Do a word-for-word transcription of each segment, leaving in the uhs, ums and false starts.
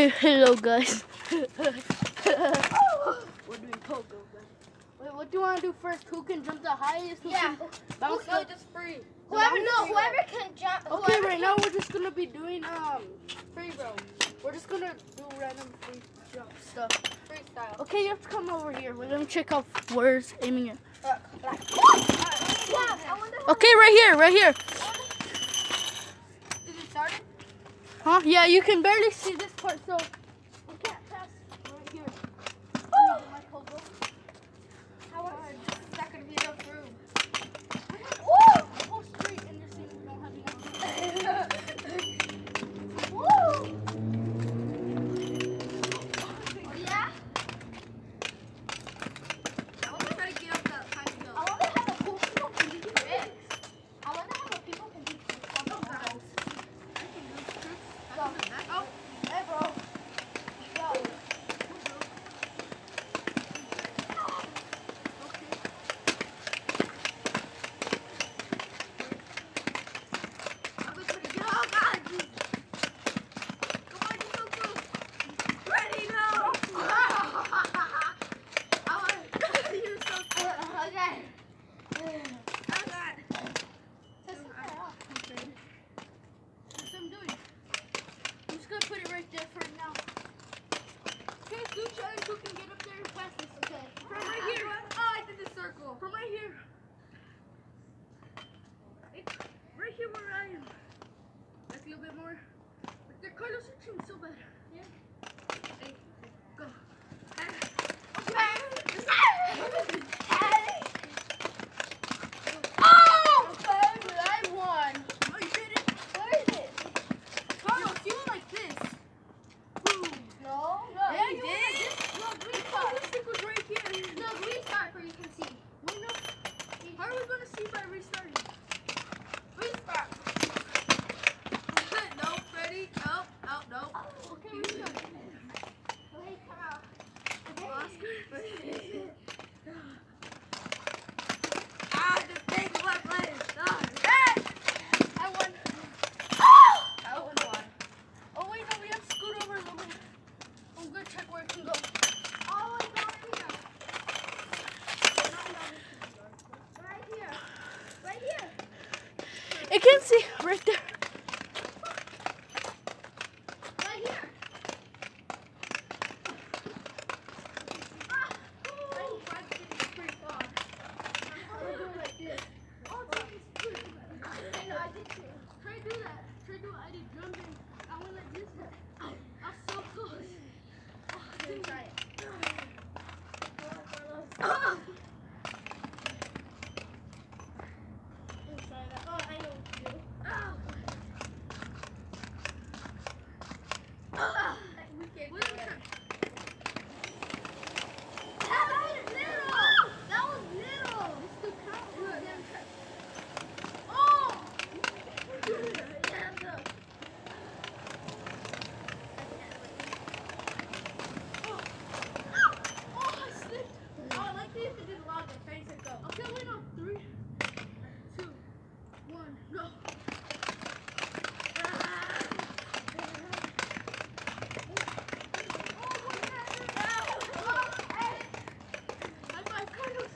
Okay, hello guys. We're doing pogo, guys. Wait, what do you want to do first? Who can jump the highest? Who yeah. Can bounce no, the, just free. Whoever, no, whoever can jump. Okay, right now we're just gonna be doing um free roam. We're just gonna do random free jump stuff. Freestyle. Okay, you have to come over here. We're gonna check out where's aiming it. Uh, like, yeah, okay, right here, right here. Is it started? Huh? Yeah, you can barely see this part, so we can't pass right here. Oh! How hard? It's not gonna be enough room. Woo! Whole street and you're saying we don't have enough room. Woo! Oh, yeah? I want to try to get up that tiny hill. I want to have a cool people can do tricks. I want to have a people can do tricks on the ground. Oh, hey, bro. Go. Who can get up there fastest? Okay. From right here. Oh, I did the circle. From right here. It's right here where I am. That's a little bit more. But the Carlos are shooting so bad. Yeah. Hey, go. Oh! I won. No, you didn't. Where is it? Carlos, you went like this. Boom. No. No, Yeah, you you did. went like this. No, green start. This stick was right here. No, restart where you can see. Wait, no. How are we going to see by restarting? Restart. No, Freddy. No, no, no. Okay, restart. Okay, come out. Okay. Oscar. Ah, the big one player. I won. I won one. Oh, wait, no, we have to scoot over a little bit. I'm going to check where it can go. Oh, it's over here. Right here. Right here. It can see right there. Right here. Ah. Oh, it's pretty far. I'm gonna do it like this. Oh, it's pretty good. I know, I did too. Try to do that. Try to do I did jumping. I went like this. I was so close. Oh, I didn't try it. Ah. Try that. Oh, I know what to do. Ah. Ah. We can't do it. That was little. That was little. It's too count. Oh. Yeah, look. Oh, I slipped. Oh, I like this to do the longest. Ready, set, go. Okay, wait, no. Three, two, one, go. High five, Carlos.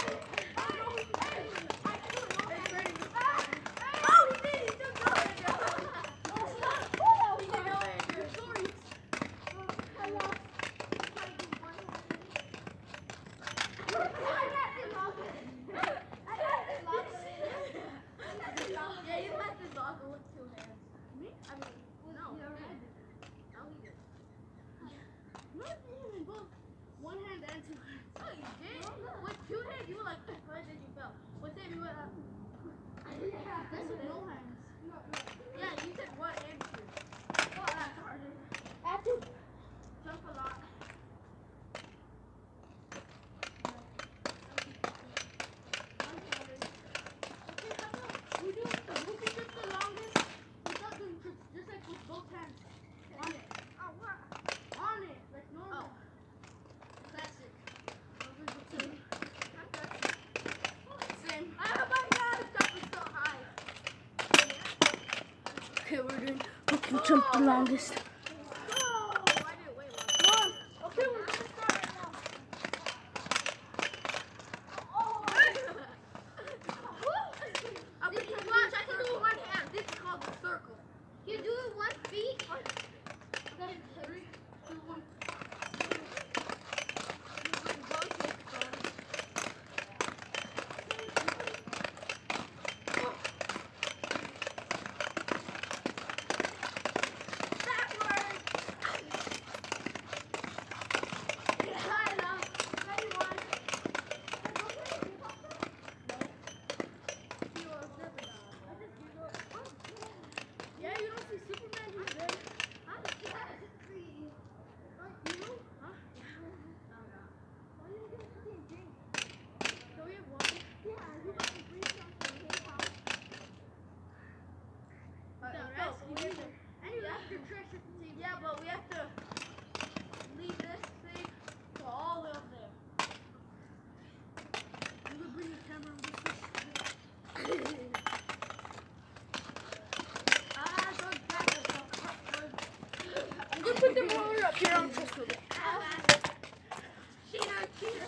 One hand and two hands. Oh, you did? With two hands, you were like, where did you fell? With them, you went up. That's with no hands. Yeah, you said one and two. Oh, that's harder. I have to Jump a lot. Okay, how about we do the who can jump the longest without doing tricks, just like with both hands. On it. Oh, what? On it, like normal. Oh. Classic. Same. Oh my god, the top is so high. Okay, we're doing who can jump the longest. Oh, Go put them over up here on Crystal. Cheater, cheater.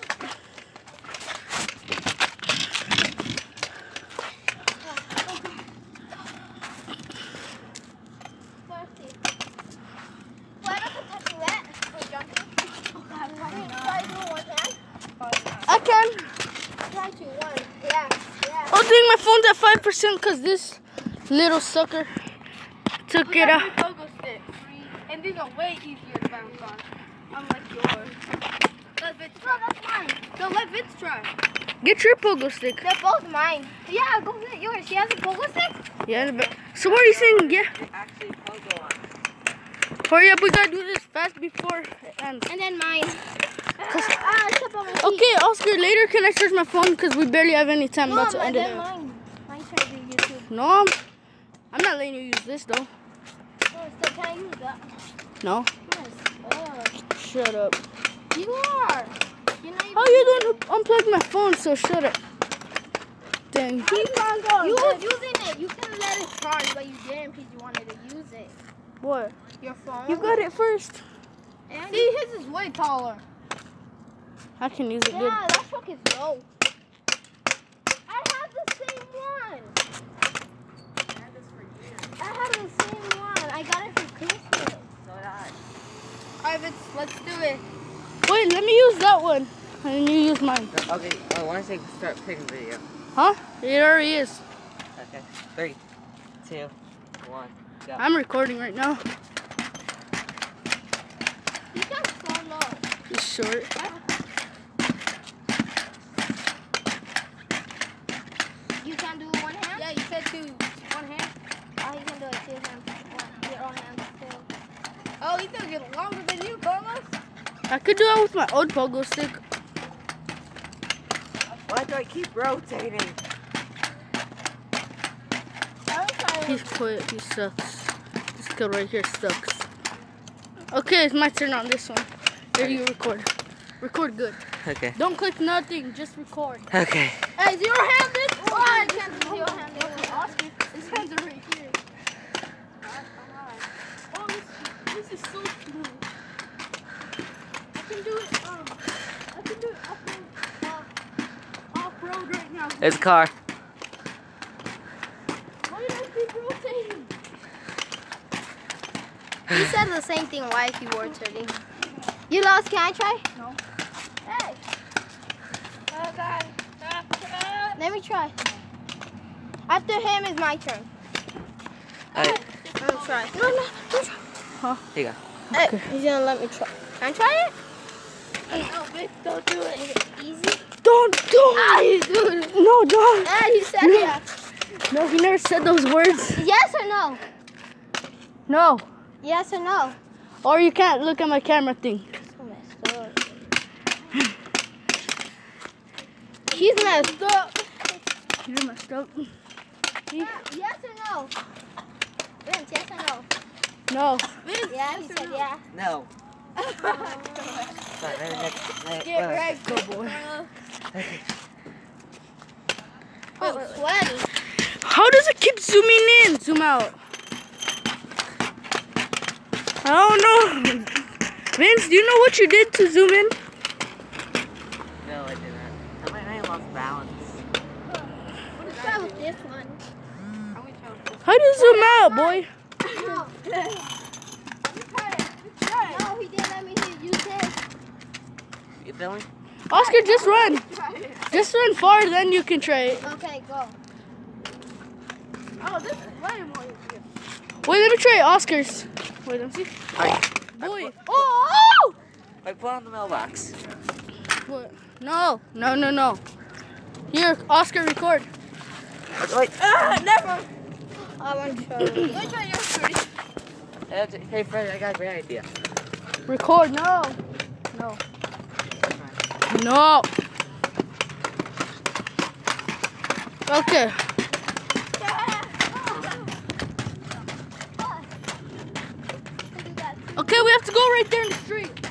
I can. Yeah, yeah. Oh, dang, my phone's at five percent because this little sucker took it out. Pogo sticks, and these are way easier to bounce on, unlike yours. Let Vince try. No, that's mine. No, let Vince try. Get your pogo stick. They're both mine. Yeah, go get yours. She has a pogo stick? Yeah, but so what are you saying? Yeah. Actually, pogo on. Hurry up, we gotta do this fast before it ends. And then mine. Ah, step on my feet. Okay, Oscar, later can I charge my phone because we barely have any time No, about to my, end then it. mine. Mine charging YouTube. No, I'm, I'm not letting you use this though. Oh, so can I use that? No, Yes. Oh. shut up. You are. You know you How you gonna unplug my phone? So shut up. Dang. Keep on going. You was using it. You can let it charge, but you didn't because you wanted to use it. What? Your phone. You got it first. And See, his is way taller. I can use it good. yeah, that truck is low. I have the same one. I have the same one. I got it for Christmas. So did I. Alright, Vince, let's do it. Wait, let me use that one. And you use mine. Okay, I want to say start picking video. Huh? It already is. Okay, three, two, one, go. I'm recording right now. You got so low. It's short. You can do one hand? Yeah, you said two. One hand. Oh, you can do it two hands. One, your own hands too. Oh, he's gonna get longer than you, Carlos. I could do it with my old pogo stick. Why do I keep rotating? He's quit. He sucks. This kid right here sucks. Okay, it's my turn on this one. Here you record. Record good. Okay. Don't click nothing. Just record. Okay. Hey, zero hand this. Oh, I can't do your hand. Oscar, his hands are right here. Oh, this, this is so smooth. I can do it. Um, I can do it off road. Uh, off road right now. There's a car. Why did I keep rotating? You said the same thing. Why if you were turning? You lost. Can I try? No. Hey. Oh, God. Let me try. After him is my turn. Alright, I'm gonna try. No, no, don't try. here you go. Hey, he's gonna let me try. Can I try it? Oh, Vince, don't do it. Is it easy? Don't, don't. Ah, he's doing it. No, don't. Ah, he said yeah. No, he never said those words. Yes or no? No. Yes or no? Or you can't look at my camera thing. So messed up. He's messed up. You're messed up. Yes or no? Vince, yes or no? No. Yeah, he said yeah. No. Sorry, maybe next, next, Get uh, right, Go, boy. Oh, sweaty. How does it keep zooming in? Zoom out. I don't know. Vince, do you know what you did to zoom in? No, I didn't. I might I lost balance. Let's try with this one. How do you zoom out, boy? No. No, he didn't let me use this. You feel me? Oscar, just run. Just run far, then you can try it. Okay, go. Oh, this is way more easier. Wait, let me try Oscar's. Wait, let me see. Alright. Boy. Oh! I put on the mailbox. What? No, no, no, no. Here, Oscar, record. Wait. Ah, never. I want to show you. Let me try yours first. Hey, Fred, I got a great idea. Record. No. No. No. Okay. Okay, we have to go right there in the street.